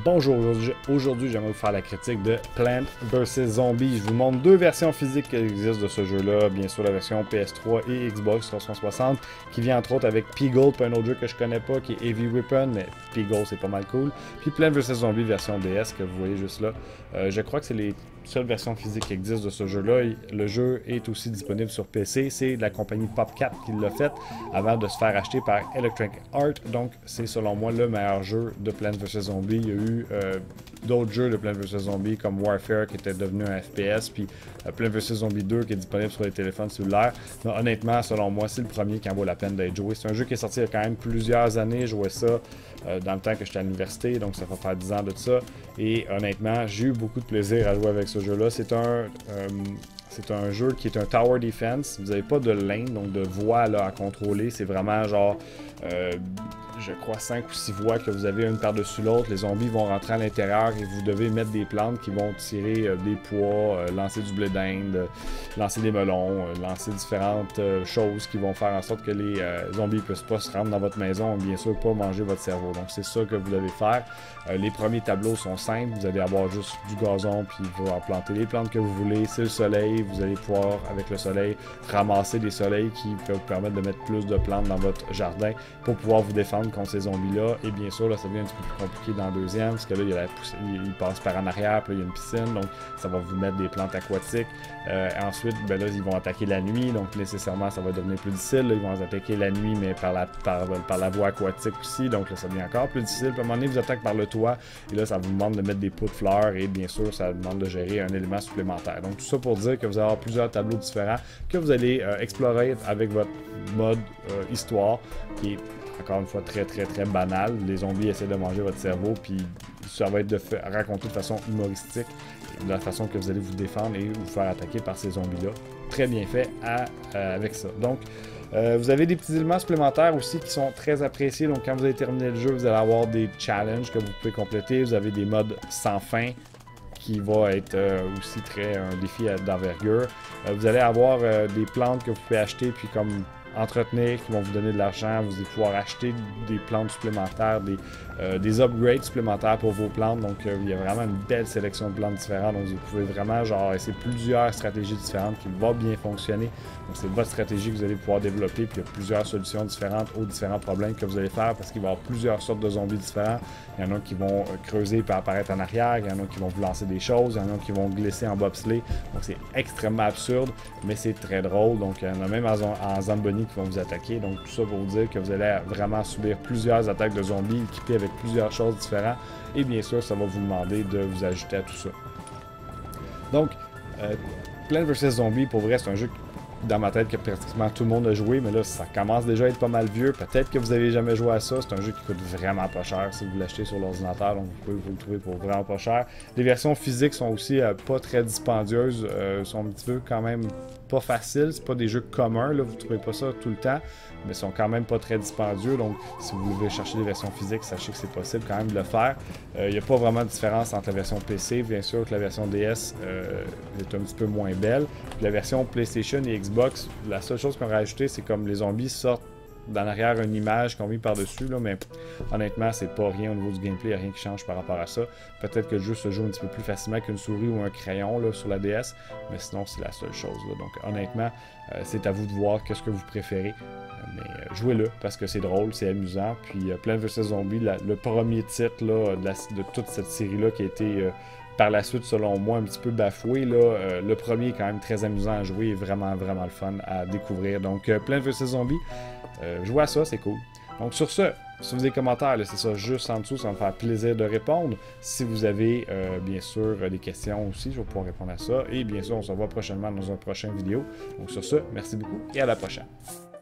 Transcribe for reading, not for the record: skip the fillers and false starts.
Bonjour, aujourd'hui j'aimerais vous faire la critique de Plants vs Zombies. Je vous montre deux versions physiques qui existent de ce jeu-là. Bien sûr la version PS3 et Xbox 360 qui vient entre autres avec P-Gold, un autre jeu que je connais pas qui est Heavy Weapon, mais P-Gold c'est pas mal cool. Puis Plants vs Zombies version DS que vous voyez juste là. Je crois que c'est les seules versions physiques qui existent de ce jeu-là. Le jeu est aussi disponible sur PC. C'est la compagnie PopCap qui l'a fait avant de se faire acheter par Electronic Arts. Donc c'est selon moi le meilleur jeu de Plants vs Zombies. Il y a eu d'autres jeux de Plants vs Zombies comme Warfare qui était devenu un FPS, puis Plants vs Zombies 2 qui est disponible sur les téléphones cellulaires. Mais honnêtement, selon moi, c'est le premier qui en vaut la peine d'être joué. C'est un jeu qui est sorti il y a quand même plusieurs années. Je jouais ça dans le temps que j'étais à l'université, donc ça va faire 10 ans de ça. Et honnêtement, j'ai eu beaucoup de plaisir à jouer avec ce jeu-là. C'est un jeu qui est un tower defense. Vous n'avez pas de lane, donc de voie là, à contrôler. C'est vraiment genre, je crois, 5 ou 6 voies que vous avez une par-dessus l'autre. Les zombies vont rentrer à l'intérieur et vous devez mettre des plantes qui vont tirer des pois, lancer du blé d'Inde, lancer des melons, lancer différentes choses qui vont faire en sorte que les zombies ne puissent pas se rendre dans votre maison et bien sûr pas manger votre cerveau. Donc c'est ça que vous devez faire. Les premiers tableaux sont simples. Vous allez avoir juste du gazon puis vous allez planter les plantes que vous voulez. C'est le soleil. Vous allez pouvoir, avec le soleil, ramasser des soleils qui peuvent vous permettre de mettre plus de plantes dans votre jardin pour pouvoir vous défendre contre ces zombies-là. Et bien sûr, là, ça devient un petit peu plus compliqué dans le deuxième, parce que là, il passe par en arrière, puis là, il y a une piscine, donc ça va vous mettre des plantes aquatiques. Ensuite, ben là, ils vont attaquer la nuit, donc nécessairement, ça va devenir plus difficile. Là, ils vont attaquer la nuit, mais par la voie aquatique aussi, donc là, ça devient encore plus difficile. Puis à un moment donné, vous attaquent par le toit, et là, ça vous demande de mettre des pots de fleurs, et bien sûr, ça demande de gérer un élément supplémentaire. Donc tout ça pour dire que vous allez avoir plusieurs tableaux différents que vous allez explorer avec votre mode histoire, qui est encore une fois très banal. Les zombies essaient de manger votre cerveau, puis ça va être raconté de façon humoristique, de la façon que vous allez vous défendre et vous faire attaquer par ces zombies-là. Très bien fait avec ça. Donc, vous avez des petits éléments supplémentaires aussi qui sont très appréciés. Donc, quand vous allez terminer le jeu, vous allez avoir des challenges que vous pouvez compléter. Vous avez des modes sans fin, qui va être aussi un défi d'envergure. Vous allez avoir des plantes que vous pouvez acheter, puis comme entretenir, qui vont vous donner de l'argent. Vous allez pouvoir acheter des plantes supplémentaires, des upgrades supplémentaires pour vos plantes. Donc, il y a vraiment une belle sélection de plantes différentes. Donc, vous pouvez vraiment genre essayer plusieurs stratégies différentes qui vont bien fonctionner. Donc, c'est votre stratégie que vous allez pouvoir développer. Puis, il y a plusieurs solutions différentes aux différents problèmes que vous allez faire parce qu'il va y avoir plusieurs sortes de zombies différents. Il y en a qui vont creuser et apparaître en arrière. Il y en a qui vont vous lancer des choses. Il y en a qui vont glisser en bobsleigh. Donc, c'est extrêmement absurde, mais c'est très drôle. Donc, il y en a même en Zamboni qui vont vous attaquer. Donc, tout ça pour vous dire que vous allez vraiment subir plusieurs attaques de zombies équipées avec plusieurs choses différentes. Et bien sûr, ça va vous demander de vous ajouter à tout ça. Donc, Plants vs Zombies, pour vrai, c'est un jeu dans ma tête que pratiquement tout le monde a joué, mais là, ça commence déjà à être pas mal vieux. Peut-être que vous avez jamais joué à ça. C'est un jeu qui coûte vraiment pas cher si vous l'achetez sur l'ordinateur, donc vous pouvez vous le trouver pour vraiment pas cher. Les versions physiques sont aussi pas très dispendieuses, sont un petit peu quand même pas faciles. C'est pas des jeux communs, là, vous trouvez pas ça tout le temps, mais sont quand même pas très dispendieux. Donc, si vous voulez chercher des versions physiques, sachez que c'est possible quand même de le faire. Il n'y a pas vraiment de différence entre la version PC, bien sûr que la version DS est un petit peu moins belle. Puis la version PlayStation et Xbox, la seule chose qu'on a rajouté, c'est comme les zombies sortent d'en arrière une image qu'on met par-dessus, mais honnêtement, c'est pas rien au niveau du gameplay, il n'y a rien qui change par rapport à ça. Peut-être que le jeu se joue un petit peu plus facilement qu'une souris ou un crayon là, sur la DS, mais sinon, c'est la seule chose. Là. Donc, honnêtement, c'est à vous de voir qu'est-ce que vous préférez. Mais jouez-le parce que c'est drôle, c'est amusant. Puis Plants vs Zombies, le premier titre là, de toute cette série-là qui a été par la suite, selon moi, un petit peu bafoué. Là, le premier est quand même très amusant à jouer et vraiment le fun à découvrir. Donc, Plants vs Zombies, jouez à ça, c'est cool. Donc, sur ce, si vous avez des commentaires, laissez ça juste en dessous, ça va me faire plaisir de répondre. Si vous avez, bien sûr, des questions aussi, je vais pouvoir répondre à ça. Et bien sûr, on se revoit prochainement dans une prochaine vidéo. Donc, sur ce, merci beaucoup et à la prochaine.